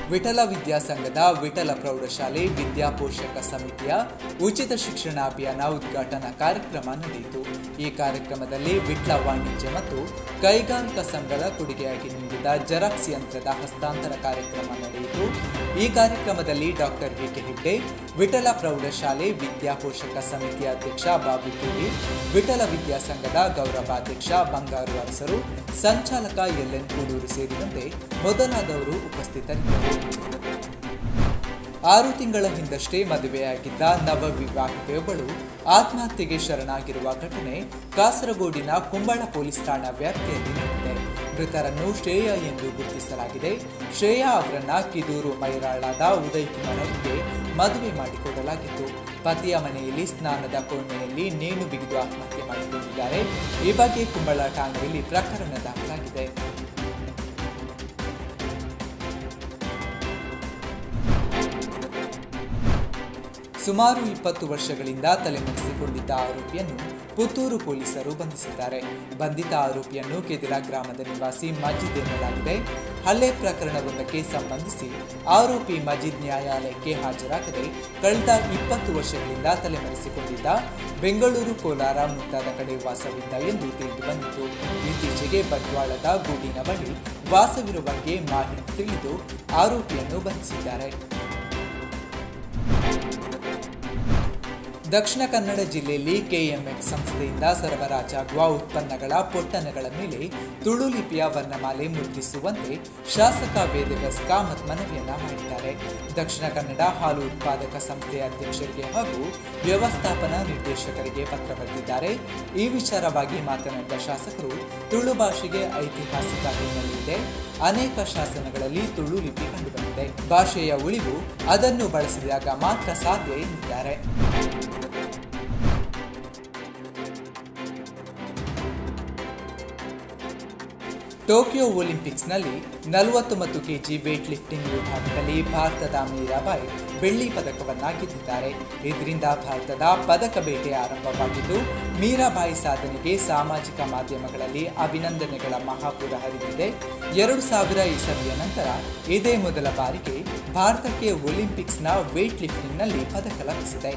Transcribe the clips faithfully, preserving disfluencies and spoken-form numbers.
ವಿಠಲ ವಿದ್ಯಾಸಂಘದ ವಿಠಲ ಪ್ರೌಢಶಾಲೆ ವಿದ್ಯಾಪೋಷಕ ಸಮಿತಿಯ ಉಚಿತ ಶಿಕ್ಷಣ ಅಭಿಯಾನ ಉದ್ಘಾಟನಾ ಕಾರ್ಯಕ್ರಮ ನಡೆಯಿತು. ಈ ಕಾರ್ಯಕ್ರಮದಲ್ಲಿ ವಿಟ್ಲ ವಾಣಿಜ್ಯ ಮತ್ತು ಕೈಗಾರಿಕಾ ಸಂಘದ ಕೊಡುಗೆಯಾಗಿ ನೀಡಿದ ಜೆರಾಕ್ಸ್ ಯಂತ್ರದ ಹಸ್ತಾಂತರ ಕಾರ್ಯಕ್ರಮ ನಡೆಯಿತು. ಈ ಕಾರ್ಯಕ್ರಮದಲ್ಲಿ doctor V K Hegde, Vittala ಪ್ರೌಢಶಾಲೆ ವಿದ್ಯಾಪೋಷಕ ಸಮಿತಿಯ ಅಧ್ಯಕ್ಷ ಬಾಬು ಟಿವಿ, ವಿಠಲ ವಿದ್ಯಾಸಂಘದ ಗೌರವಾಧ್ಯಕ್ಷ ಬಂಗಾರು ಅರಸರು, ಸಂಚಾಲಕ ಎಲ್ ಎನ್ ಕೂಡೂರು ಸೇರಿದಂತೆ ಮೊದಲಾದವರು ಉಪಸ್ಥಿತರಿದ್ದರು. ಆರು ತಿಂಗಳ ಹಿಂದಷ್ಟೇ ಮದುವೆಯಾಗಿದ್ದ ನವವಿವಾಹಿತೆಯೊಬ್ಬಳು ಆತ್ಮಹತ್ಯೆಗೆ ಶರಣಾಗಿರುವ ಘಟನೆ ಕಾಸರಗೋಡಿನ ಕುಂಬಳ ಪೊಲೀಸ್ ಠಾಣಾ ವ್ಯಾಪ್ತಿಯಲ್ಲಿ ನಡೆದಿದೆ. ಮೃತರನ್ನು ಶ್ರೇಯಾ ಎಂದು ಗುರುತಿಸಲಾಗಿದೆ. ಶ್ರೇಯಾ ಅವರನ್ನ ಕಿದೂರು ಮೈರಾಳಾದ ಉದಯ್ ಕುಮಾರ್ ಅವರಿಗೆ ಮದುವೆ ಮಾಡಿಕೊಡಲಾಗಿತ್ತು. ಪತಿಯ ಮನೆಯಲ್ಲಿ ಸ್ನಾನದ ಕೋಣೆಯಲ್ಲಿ ನೇಣು ಬಿಗಿದು ಆತ್ಮಹತ್ಯೆ ಮಾಡಿಕೊಂಡಿದ್ದಾರೆ. ಈ ಬಗ್ಗೆ ಕುಂಬಳ ಠಾಣೆಯಲ್ಲಿ ಪ್ರಕರಣ ದಾಖಲಾಗಿದೆ. ಸುಮಾರು ಇಪ್ಪತ್ತು ವರ್ಷಗಳಿಂದ ತಲೆಮರೆಸಿಕೊಂಡಿದ್ದ ಆರೋಪಿಯನ್ನು ಪುತ್ತೂರು ಪೊಲೀಸರು ಬಂಧಿಸಿದ್ದಾರೆ. ಬಂಧಿತ ಆರೋಪಿಯನ್ನು ಕೆದಿರ ಗ್ರಾಮದ ನಿವಾಸಿ ಮಜೀದ್ ಎನ್ನಲಾಗಿದೆ. ಹಲ್ಲೆ ಪ್ರಕರಣವೊಂದಕ್ಕೆ ಸಂಬಂಧಿಸಿ ಆರೋಪಿ ಮಜೀದ್ ನ್ಯಾಯಾಲಯಕ್ಕೆ ಹಾಜರಾಗದೆ ಕಳೆದ ಇಪ್ಪತ್ತು ವರ್ಷಗಳಿಂದ ತಲೆಮರೆಸಿಕೊಂಡಿದ್ದ ಬೆಂಗಳೂರು, ಕೋಲಾರ ಮುಂತಾದ ಕಡೆ ವಾಸವಿದ್ದ ಎಂದು ತಿಳಿದು ಬಂದಿತು. ಇತ್ತೀಚೆಗೆ ಬಂಟ್ವಾಳದ ಗೂಡಿನ ಬಳಿ ವಾಸವಿರುವ ಬಗ್ಗೆ ಮಾಹಿತಿ ತಿಳಿದು ಆರೋಪಿಯನ್ನು ಬಂಧಿಸಿದ್ದಾರೆ. ದಕ್ಷಿಣ ಕನ್ನಡ ಜಿಲ್ಲೆಯಲ್ಲಿ ಕೆಎಂಎಫ್ ಸಂಸ್ಥೆಯಿಂದ ಸರಬರಾಜಾಗುವ ಉತ್ಪನ್ನಗಳ ಪೊಟ್ಟಣಗಳ ಮೇಲೆ ತುಳು ಲಿಪಿಯ ವರ್ಣಮಾಲೆ ಮುದ್ರಿಸುವಂತೆ ಶಾಸಕ ವೇದವ್ಯಾಸ್ ಕಾಮತ್ ಮನವಿಯನ್ನ ಮಾಡಿದ್ದಾರೆ. ದಕ್ಷಿಣ ಕನ್ನಡ ಹಾಲು ಉತ್ಪಾದಕ ಸಂಸ್ಥೆಯ ಅಧ್ಯಕ್ಷರಿಗೆ ಹಾಗೂ ವ್ಯವಸ್ಥಾಪನಾ ನಿರ್ದೇಶಕರಿಗೆ ಪತ್ರ ಬರೆದಿದ್ದಾರೆ. ಈ ವಿಚಾರವಾಗಿ ಮಾತನಾಡಿದ ಶಾಸಕರು, ತುಳು ಭಾಷೆಗೆ ಐತಿಹಾಸಿಕ ಹಿನ್ನೆಲೆ ಇದೆ. ಅನೇಕ ಶಾಸನಗಳಲ್ಲಿ ತುಳು ಲಿಪಿ ಕಂಡುಬಂದಿದೆ. ಭಾಷೆಯ ಉಳಿವು ಅದನ್ನು ಬಳಸಿದಾಗ ಮಾತ್ರ ಸಾಧ್ಯ ಎಂದಿದ್ದಾರೆ. ಟೋಕಿಯೋ ಒಲಿಂಪಿಕ್ಸ್ನಲ್ಲಿ ನಲವತ್ತೊಂಬತ್ತು ಕೆಜಿ ವೇಟ್ ಲಿಫ್ಟಿಂಗ್ ವಿಭಾಗದಲ್ಲಿ ಭಾರತದ ಮೀರಾಬಾಯಿ ಬೆಳ್ಳಿ ಪದಕವನ್ನ ಗೆದ್ದಿದ್ದಾರೆ. ಇದರಿಂದ ಭಾರತದ ಪದಕ ಬೇಟೆ ಆರಂಭವಾಗಿದ್ದು, ಮೀರಾಬಾಯಿ ಸಾಧನೆಗೆ ಸಾಮಾಜಿಕ ಮಾಧ್ಯಮಗಳಲ್ಲಿ ಅಭಿನಂದನೆಗಳ ಮಹಾಪೂರ ಹರಿದಿದೆ. ಎರಡು ಸಾವಿರ ಇಸವಿಯ ನಂತರ ಇದೇ ಮೊದಲ ಬಾರಿಗೆ ಭಾರತಕ್ಕೆ ಒಲಿಂಪಿಕ್ಸ್ನ ವೇಟ್ ಲಿಫ್ಟಿಂಗ್ನಲ್ಲಿ ಪದಕ ಲಭಿಸಿದೆ.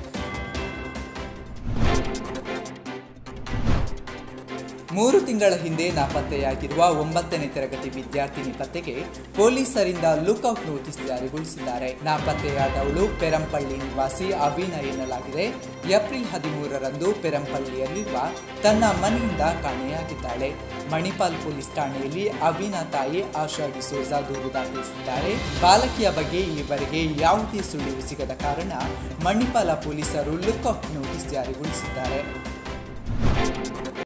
ಮೂರು ತಿಂಗಳ ಹಿಂದೆ ನಾಪತ್ತೆಯಾಗಿರುವ ಒಂಬತ್ತನೇ ತರಗತಿ ವಿದ್ಯಾರ್ಥಿನಿ ಪತ್ತೆಗೆ ಪೊಲೀಸರಿಂದ ಲುಕ್ಔಟ್ ನೋಟಿಸ್ ಜಾರಿಗೊಳಿಸಿದ್ದಾರೆ. ನಾಪತ್ತೆಯಾದವಳು ಪೆರಂಪಳ್ಳಿ ನಿವಾಸಿ ಅವೀನಾ ಎನ್ನಲಾಗಿದೆ. ಏಪ್ರಿಲ್ ಹದಿಮೂರರಂದು ಪೆರಂಪಳ್ಳಿಯಲ್ಲಿರುವ ತನ್ನ ಮನೆಯಿಂದ ಕಾಣೆಯಾಗಿದ್ದಾಳೆ. ಮಣಿಪಾಲ್ ಪೊಲೀಸ್ ಠಾಣೆಯಲ್ಲಿ ಅವೀನಾ ತಾಯಿ ಆಶಾ ಡಿಸೋಜಾ ದೂರು ದಾಖಲಿಸಿದ್ದಾರೆ. ಬಾಲಕಿಯ ಬಗ್ಗೆ ಈವರೆಗೆ ಯಾವುದೇ ಸುಳಿವು ಸಿಗದ ಕಾರಣ ಮಣಿಪಾಲ ಪೊಲೀಸರು ಲುಕ್ಔಟ್ ನೋಟಿಸ್ ಜಾರಿಗೊಳಿಸಿದ್ದಾರೆ.